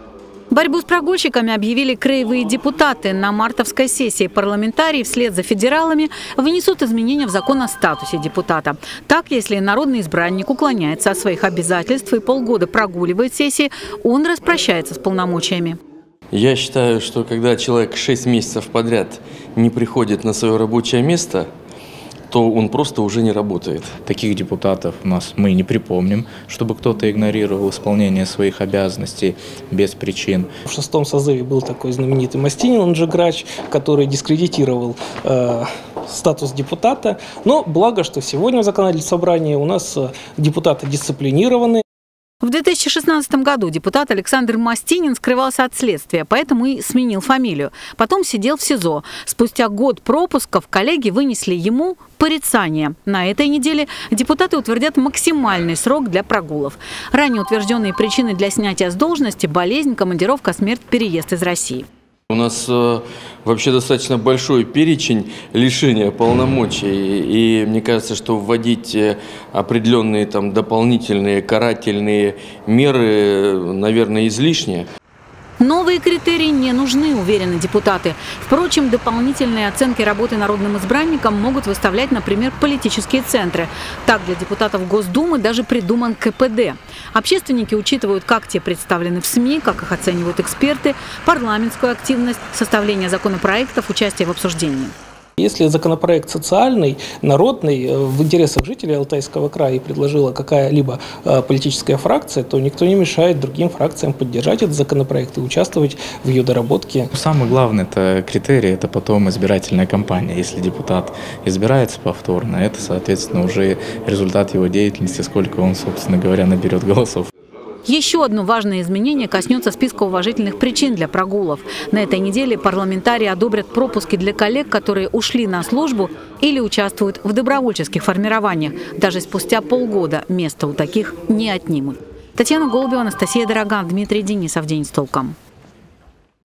Борьбу с прогульщиками объявили краевые депутаты. На мартовской сессии парламентарии вслед за федералами внесут изменения в закон о статусе депутата. Так, если народный избранник уклоняется от своих обязательств и полгода прогуливает сессии, он распрощается с полномочиями. Я считаю, что когда человек 6 месяцев подряд не приходит на свое рабочее место, то он просто уже не работает. Таких депутатов у нас мы не припомним, чтобы кто-то игнорировал исполнение своих обязанностей без причин. В 6-м созыве был такой знаменитый Мастинин, он же Грач, который дискредитировал статус депутата. Но благо, что сегодня в законодательном собрании у нас депутаты дисциплинированы. В 2016 году депутат Александр Мастинин скрывался от следствия, поэтому и сменил фамилию. Потом сидел в СИЗО. Спустя год пропусков коллеги вынесли ему порицание. На этой неделе депутаты утвердят максимальный срок для прогулов. Ранее утвержденные причины для снятия с должности – болезнь, командировка, смерть, переезд из России. У нас вообще достаточно большой перечень лишения полномочий, и мне кажется, что вводить определенные дополнительные карательные меры, наверное, излишне. Новые критерии не нужны, уверены депутаты. Впрочем, дополнительные оценки работы народным избранникам могут выставлять, например, политические центры. Так, для депутатов Госдумы даже придуман КПД. Общественники учитывают, как те представлены в СМИ, как их оценивают эксперты, парламентскую активность, составление законопроектов, участие в обсуждении. Если законопроект социальный, народный, в интересах жителей Алтайского края предложила какая-либо политическая фракция, то никто не мешает другим фракциям поддержать этот законопроект и участвовать в ее доработке. Самый главный критерий – это потом избирательная кампания. Если депутат избирается повторно, это, соответственно, уже результат его деятельности, сколько он, собственно говоря, наберет голосов. Еще одно важное изменение коснется списка уважительных причин для прогулов. На этой неделе парламентарии одобрят пропуски для коллег, которые ушли на службу или участвуют в добровольческих формированиях. Даже спустя полгода место у таких не отнимут. Татьяна Голубева, Анастасия Дороган, Дмитрий Денисов. День с толком.